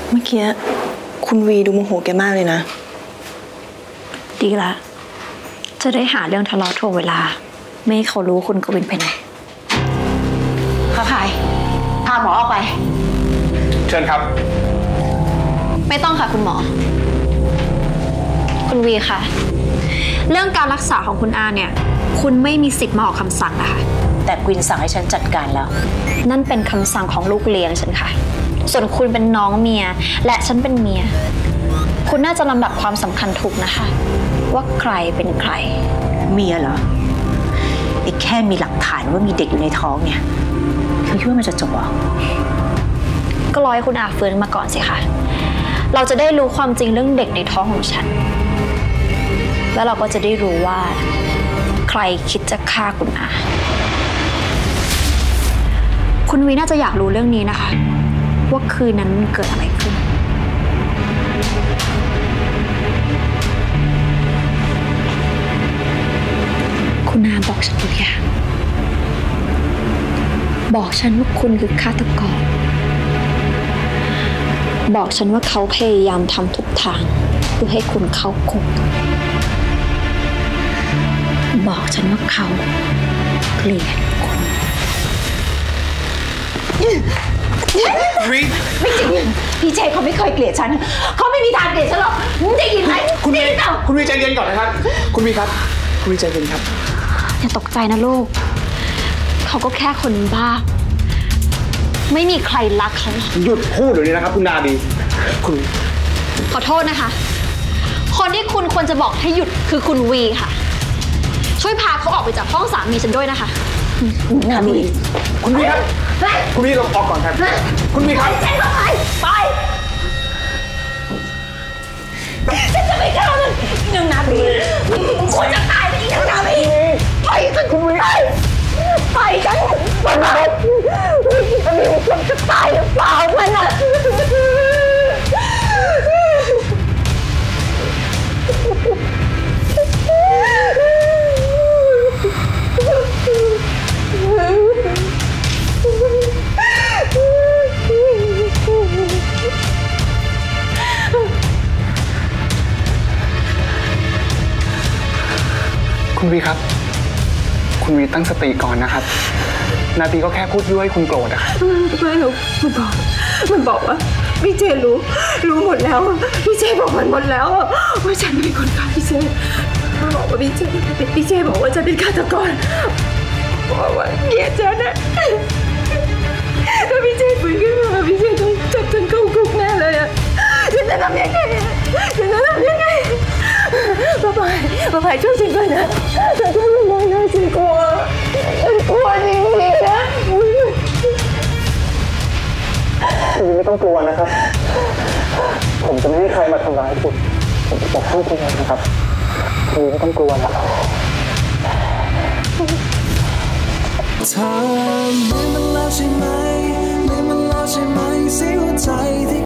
เมื่อกี้คุณวีดูโมโหแกมากเลยนะดีละจะได้หาเรื่องทะเลาะถ่วงเวลาไม่ให้เขารู้คุณกวินไปไหนพาหมอออกไปเชิญครับไม่ต้องค่ะคุณหมอคุณวีค่ะเรื่องการรักษาของคุณอาเนี่ยคุณไม่มีสิทธิ์มาออกคำสั่งนะคะแต่กวินสั่งให้ฉันจัดการแล้วนั่นเป็นคำสั่งของลูกเลี้ยงฉันค่ะส่วนคุณเป็นน้องเมียและฉันเป็นเมียคุณน่าจะลำดับความสำคัญถูกนะคะว่าใครเป็นใครเมียเหรอไอ้แค่มีหลักฐานว่ามีเด็กอยู่ในท้องเนี่ยเธอคิดว่ามันจะจบเหรอก็รอให้คุณอาฟื้นมาก่อนสิคะเราจะได้รู้ความจริงเรื่องเด็กในท้องของฉันแล้วเราก็จะได้รู้ว่าใครคิดจะฆ่าคุณอาคุณวีน่าจะอยากรู้เรื่องนี้นะคะว่าคืนนั้นมันเกิดอะไรขึ้นคุณอาบอกฉันทุกอย่างบอกฉันว่าคุณคือฆาตกรบอกฉันว่าเขาพยายามทำทุกทางเพื่อให้คุณเข้าคุกบอกฉันว่าเขาเกลียดคุณไม่จริงพี่เจเขาไม่เคยเกลียดฉันเขาไม่มีทางเกลียดฉันหรอกมึงได้ยินไหมคุณวีใจเย็นก่อนนะครับคุณวีครับคุณวีใจเย็นครับอย่าตกใจนะลูกเขาก็แค่คนบ้าไม่มีใครรักเขาหรอกหยุดพูดเดี๋ยวนี้นะครับคุณนาดีคุณขอโทษนะคะคนที่คุณควรจะบอกให้หยุดคือคุณวีค่ะช่วยพาเขาออกไปจากห้องสามีฉันด้วยนะคะนาดีคุณวีครับคุณวีลงออกก่อนครับคุณวีครับฉันก็ไปฉันจะไม่ฆ่ามันนางนาดีคุณจะตายไปอีกนางนาดีไปกันคุณวีไปกันมันจะตายหรือเปล่ามันอ่ะคุณวีครับคุณวีตั้งสติก่อนนะครับนาทีก็แค่พูดยั่วให้คุณโกรธอะไม่หรอกมันบอกว่าพี่เจรู้หมดแล้วพี่เจบอกมันหมดแล้วว่าฉันเป็นคนฆ่าพี่เจบอกว่าพี่เจบอกว่าฉันเป็นฆาตกรบอกว่าเกลียดฉันนะถ้าพี่เจฟื้นขึ้นมาพี่เจต้องจับฉันเข้าคุกแน่เลยอะฉันจะทำยังไงป้าพายช่วยฉันก่อนนะฉันก็ไม่ได้นะฉันกลัวจริงๆนะคุณไม่ต้องกลัวนะครับผมจะไม่ให้ใครมาทำร้ายคุณผมจะปกป้องคุณนะครับคุณไม่ต้องกลัวนะเธอไม่มันแล้วใช่ไหมไม่มันแล้วใช่ไหมเสียใจที่